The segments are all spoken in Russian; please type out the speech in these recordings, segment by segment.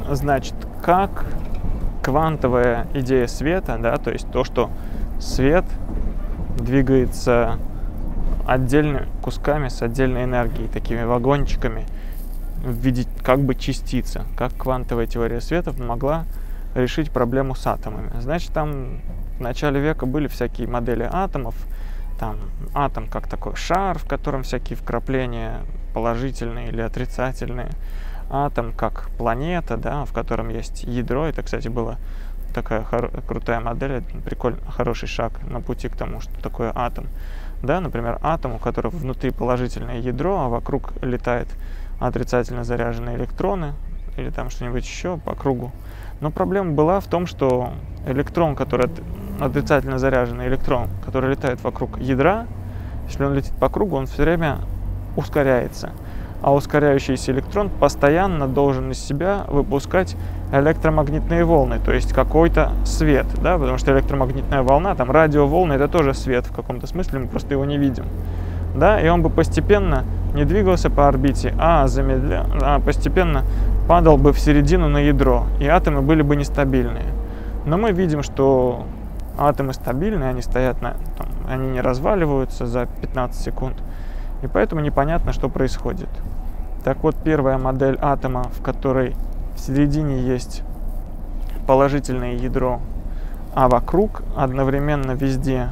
Значит, как квантовая идея света, да, то есть то, что свет двигается отдельными кусками с отдельной энергией, такими вагончиками в виде как бы частицы, как квантовая теория света помогла решить проблему с атомами. Значит, там в начале века были всякие модели атомов, там атом как такой шар, в котором всякие вкрапления положительные или отрицательные, атом как планета, да, в котором есть ядро. Это, кстати, была такая крутая модель, прикольный, хороший шаг на пути к тому, что такое атом. Да, например, атом, у которого внутри положительное ядро, а вокруг летают отрицательно заряженные электроны или там что-нибудь еще по кругу. Но проблема была в том, что электрон, который отрицательно заряженный электрон, который летает вокруг ядра, если он летит по кругу, он все время ускоряется. А ускоряющийся электрон постоянно должен из себя выпускать электромагнитные волны, то есть какой-то свет, да, потому что электромагнитная волна, там радиоволны, это тоже свет в каком-то смысле, мы просто его не видим, да, и он бы постепенно не двигался по орбите, а постепенно падал бы в середину на ядро, и атомы были бы нестабильные. Но мы видим, что атомы стабильные, они стоят они не разваливаются за 15 секунд, и поэтому непонятно, что происходит. Так вот, первая модель атома, в которой в середине есть положительное ядро, а вокруг одновременно везде,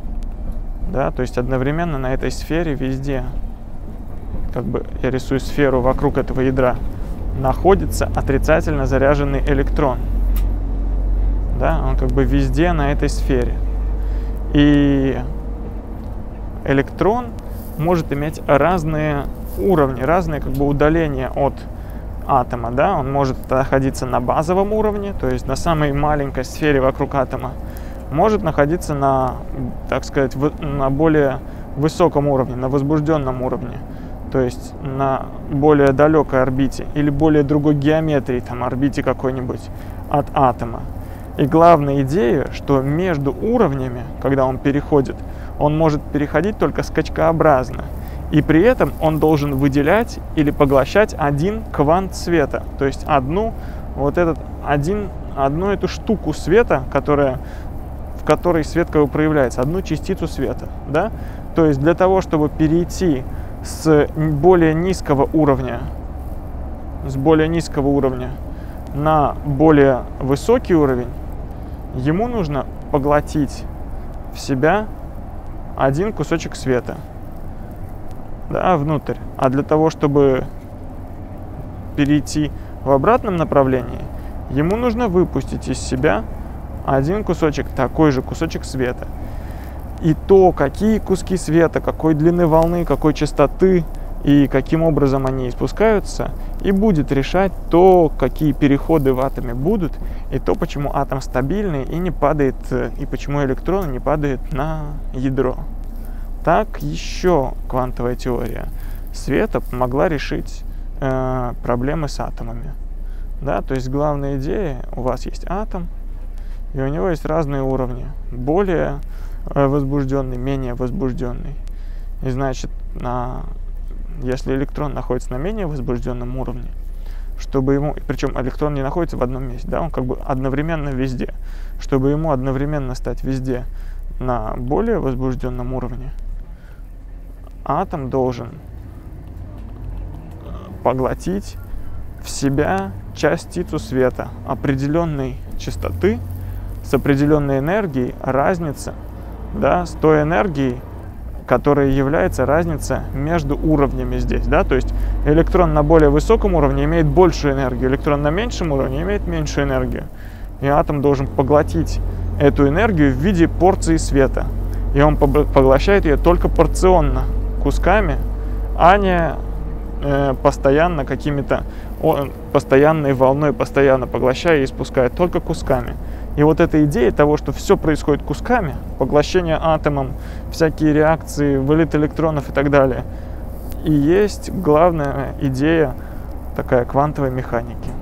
да, то есть одновременно на этой сфере везде, как бы я рисую сферу вокруг этого ядра, находится отрицательно заряженный электрон. Да, он как бы везде на этой сфере. И электрон может иметь разные уровни, разные как бы удаления от атома, да, он может находиться на базовом уровне, то есть на самой маленькой сфере вокруг атома, может находиться на, так сказать, на более высоком уровне, на возбужденном уровне, то есть на более далекой орбите или более другой геометрии, там орбите какой-нибудь от атома. И главная идея, что между уровнями, когда он переходит, он может переходить только скачкообразно. И при этом он должен выделять или поглощать один квант света. То есть одну эту штуку света, в которой свет как бы проявляется, одну частицу света. Да? То есть для того, чтобы перейти с более низкого уровня на более высокий уровень, ему нужно поглотить в себя один кусочек света, да, внутрь. А для того, чтобы перейти в обратном направлении, ему нужно выпустить из себя один кусочек, такой же кусочек света. И то, какие куски света, какой длины волны, какой частоты и каким образом они испускаются, и будет решать то, какие переходы в атоме будут, и то, почему атом стабильный и не падает, и почему электрон не падает на ядро. Так еще квантовая теория света помогла решить проблемы с атомами. Да, то есть главная идея: у вас есть атом, и у него есть разные уровни, более возбужденный, менее возбужденный. И значит, если электрон находится на менее возбужденном уровне, причем электрон не находится в одном месте, да, он как бы одновременно везде, чтобы ему одновременно стать везде на более возбужденном уровне, атом должен поглотить в себя частицу света определенной частоты с определенной энергией, разница, да, с той энергией, которая является разница между уровнями здесь, да, то есть электрон на более высоком уровне имеет большую энергию, электрон на меньшем уровне имеет меньшую энергию, и атом должен поглотить эту энергию в виде порции света, и он поглощает ее только порционно, кусками, а не постоянно постоянной волной, постоянно поглощая и испуская, только кусками. И вот эта идея того, что все происходит кусками, поглощение атомом, всякие реакции, вылет электронов и так далее, и есть главная идея такая квантовой механики.